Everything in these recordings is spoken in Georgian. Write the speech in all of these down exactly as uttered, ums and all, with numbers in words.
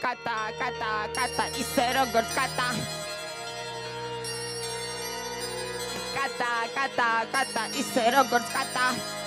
კატა კატა კატა ისე როგორც კატა კატა კატა კატა ისე როგორც კატა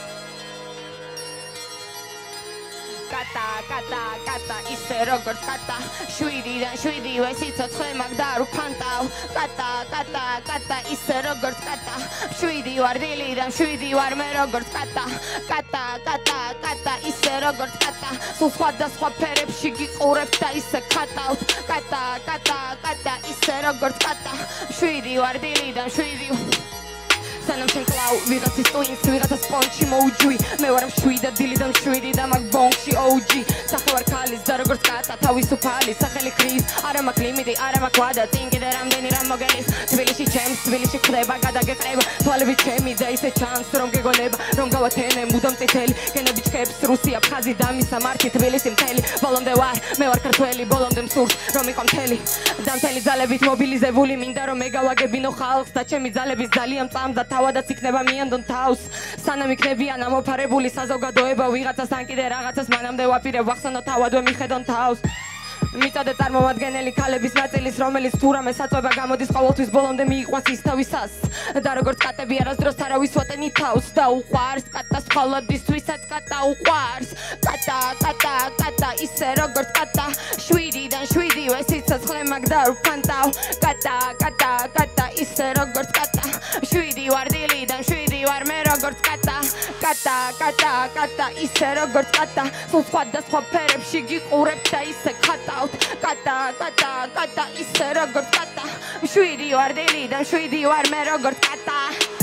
კატა კატა კატა ისე როგორც კატა შვიდიდან შვიდივე სიცოცხლე მაგდა არ ვფანტავ კატა კატა კატა ისე როგორც კატა შვიდი ვარ დილიდან შვიდი ვარ მე როგორც კატა კატა კატა კატა ისე როგორც კატა სულ სხვადასხვა ფერებში გიყურებთ და ისე ხატავთ კატა კატა კატა ისე როგორც კატა შვიდი ვარ დილიდან შვიდი სანამ შენ კლავ ვიღაცის ტვინს ვიღაცა სპონჩი მოუჯვი მე ვარ მშვიდად დილიდან მშვიდი და მაგ ბონკში ოუჯი სახე ვარ ქალის და როგორც კატა თავისუფალი სახელი ხრის არა მაქვს ლიმიტი არა მაქვს ვადა წინ კიდე რამდენი რამ მოგელის თბილისში ჩემს თბილისში ხდება გადაგეყრება თვალები ჩემი და ისე ჩანს რომ გეგონება რომ გავათენე მუდამ წითელი გენები ჩქებს რუსი აფხაზი და მისა მართი თბილისი მთელი ბოლომდე ვარ მე ვარ ქართველი ბოლომდე მსურს რომ იყო მთელი და მთელი ძალებით მობილიზებული მინდა რომ მე გავაგებინო ხალხს და ჩემი ძალების ძალიან წამდა თავადაც იქნება მიანდონ თავს სანამ იქნებიან ამოფარებული საზოგადოება ვიღაცას ან კიდე რაღაცას მანამდე ვაპირებ ვახსენო თავადვე მიხედონ თავს მიწოდე წარმომადგენელი ქალების ნაწილის რომელიც თუ რამე საწვევა გამოდის ყოველთვის ბოლომდე მიიყვანს ის თავისას და როგორც კატები არასდროს არავის ვატენი თავს და უყვარს კატას მხოლოდ ისთვისაც კატა უყვარს კატა კატა კატა ისე როგორც კატა შვიდიდან შვიდივე სიცოცხლე მაგდა არ ვფანტავ კატა კატა კატა ისე როგორც კატა შვიდი ვარ დილიდან შვიდი ვარ მე როგორც კატა კატა კატა კატა ისე როგორც კატა სულ სხვადასხვა ფერებში გიყურებთ და ისე ხატავთ კატა კატა კატა ისე როგორც კატა შვიდი ვარ დილიდან შვიდი ვარ მე როგორც კატა